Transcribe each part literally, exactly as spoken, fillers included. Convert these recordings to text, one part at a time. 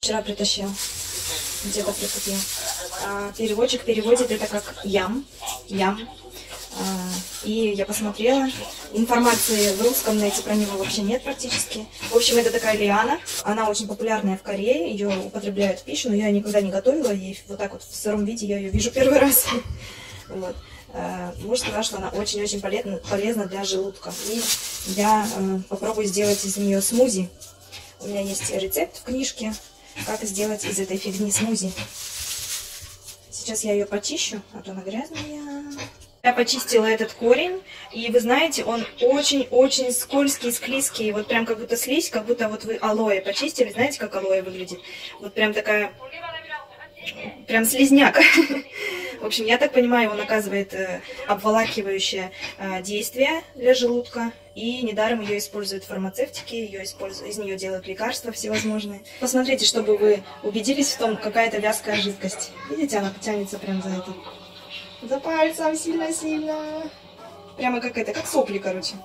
Вчера притащил, где-то прикупил. А, переводчик переводит это как ям, ям. А, и я посмотрела, информации в русском на эти про него вообще нет практически. В общем, это такая лиана, она очень популярная в Корее, ее употребляют в пищу, но я никогда не готовила, и вот так вот в сыром виде я ее вижу первый раз. Вот. Муж сказал, что она очень-очень полезна, полезна для желудка. И я э, попробую сделать из нее смузи. У меня есть рецепт в книжке, как сделать из этой фигни смузи. Сейчас я ее почищу, а то она грязная. Я почистила этот корень, и вы знаете, он очень-очень скользкий, склизкий. Вот прям как будто слизь, как будто вот вы алоэ почистили. Знаете, как алоэ выглядит? Вот прям такая, прям слизняк. В общем, я так понимаю, он оказывает э, обволакивающее э, действие для желудка. И недаром ее используют фармацевтики, ее используют, из нее делают лекарства всевозможные. Посмотрите, чтобы вы убедились в том, какая это вязкая жидкость. Видите, она тянется прям за это. За пальцем сильно-сильно. Прямо как это, как сопли, короче.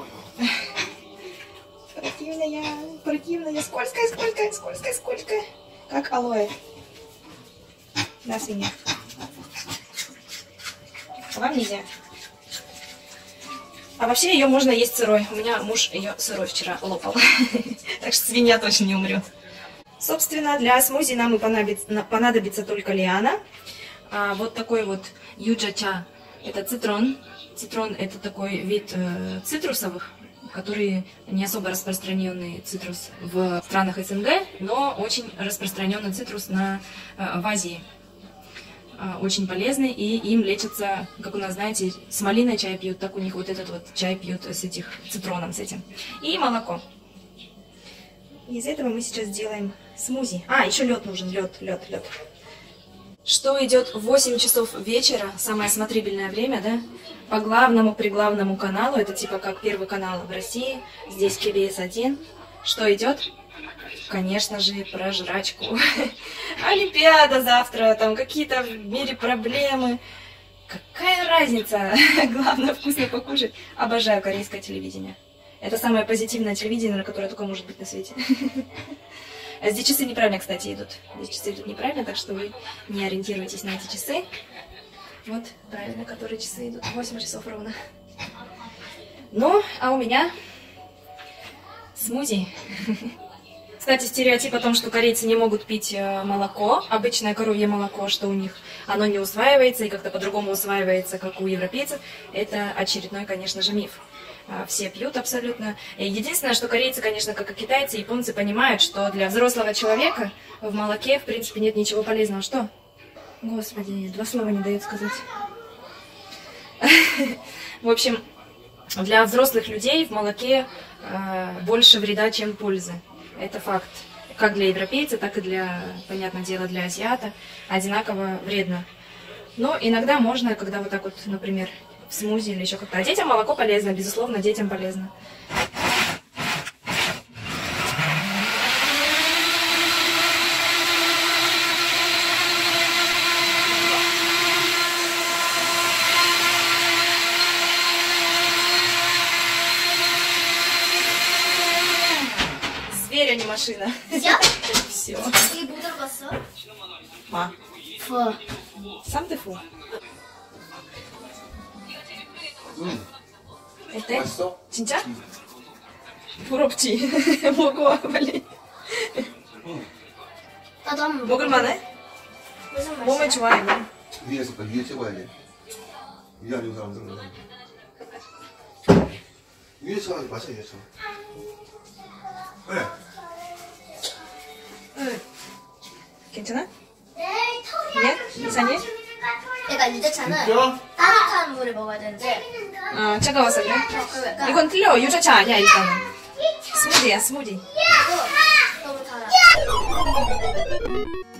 Противная, противная, скользкая, скользкая, скользкая, скользкая. Как алоэ. Да, свинья. А вам нельзя. А вообще ее можно есть сырой. У меня муж ее сырой вчера лопал. Так что свинья точно не умрет. Собственно, для смузи нам и понадобится, понадобится только лиана. А вот такой вот юджача. Это цитрон. Цитрон это такой вид э, цитрусовых, который не особо распространенный цитрус в странах СНГ, но очень распространенный цитрус на, э, в Азии. Очень полезный, и им лечатся, как у нас, знаете, с малиной чай пьют, так у них вот этот вот чай пьют с этих цитроном, с этим. И молоко. Из этого мы сейчас делаем смузи. А, еще лед нужен, лед, лед, лед. Что идет в восемь часов вечера, самое смотрибельное время, да? По главному, приглавному каналу, это типа как первый канал в России, здесь кей би эс один. Что идет? Конечно же, про жрачку. Олимпиада завтра, там какие-то в мире проблемы. Какая разница? Главное, вкусно покушать. Обожаю корейское телевидение. Это самое позитивное телевидение, которое только может быть на свете. А здесь часы неправильно, кстати, идут. Здесь часы идут неправильно, так что вы не ориентируйтесь на эти часы. Вот, правильно, которые часы идут. восемь часов ровно. Ну, а у меня смузи. Кстати, стереотип о том, что корейцы не могут пить молоко, обычное коровье молоко, что у них оно не усваивается и как-то по-другому усваивается, как у европейцев, это очередной, конечно же, миф. Все пьют абсолютно. Единственное, что корейцы, конечно, как и китайцы, японцы понимают, что для взрослого человека в молоке, в принципе, нет ничего полезного. Что? Господи, два слова не дает сказать. В общем, для взрослых людей в молоке больше вреда, чем пользы. Это факт. Как для европейца, так и для, понятное дело, для азиата. Одинаково вредно. Но иногда можно, когда вот так вот, например, в смузи или еще как-то. А детям молоко полезно, безусловно, детям полезно. Зверь, а не машина. Все? Все. Ты будешь басо? Ма. Фу. Сам ты фу. Это? 맛있어? 진짜? 부럽지? 먹어, 빨리. 나도 한번 먹을만해? 무슨 맛이야? 몸에 좋아, 이거. 위에서 봐, 위에 찍어야지. 위에 아니고 사람들은. 위에 쳐가지고 마셔, 위에 쳐. 그래. 응. 괜찮아? 내 털이 예? 이상해? 그러니까 유자차는 진짜? 따뜻한 물을 먹어야 되는데 어, 차가워서 그래? 어, 그리고 약간 이건 틀려. 유자차 아니야, 일단은. 스무디야, 스무디. 이거 너무 달아.